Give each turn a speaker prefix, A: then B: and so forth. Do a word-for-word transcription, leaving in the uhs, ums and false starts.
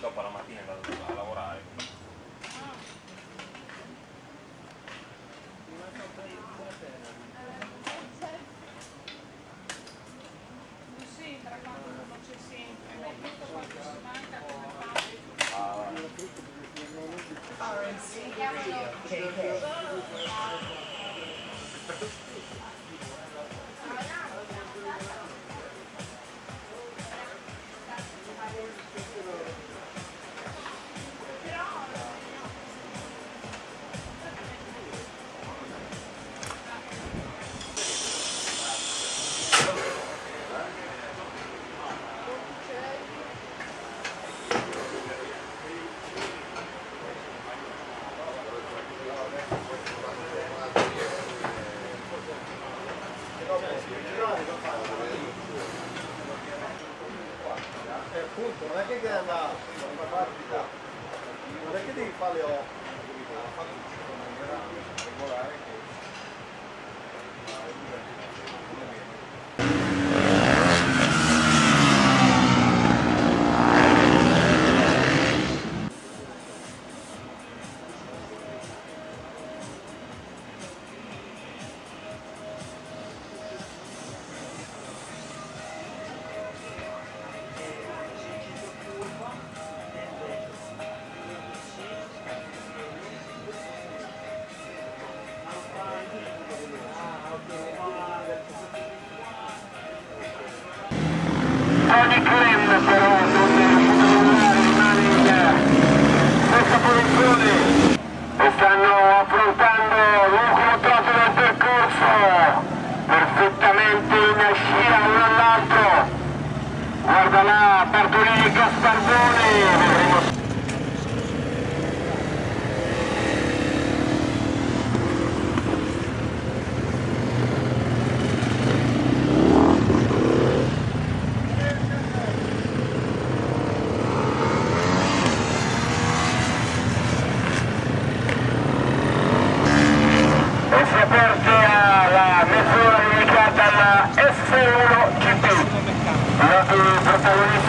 A: dopo la mattina è andato a lavorare.
B: Sì, tra quando non c'è sempre, ma tutto quanto si manca come fare.
C: R N C K K.
D: Appunto, non è che deve andare non è che devi fare le opere, devi fare in maniera regolare.
E: Tony Clem però non rimane in questa posizione e stanno affrontando l'ultimo tratto del percorso perfettamente in scia uno all'altro. Guarda là Bartolini e Gaspardone, vedremo. F uno G P, piloti protagonisti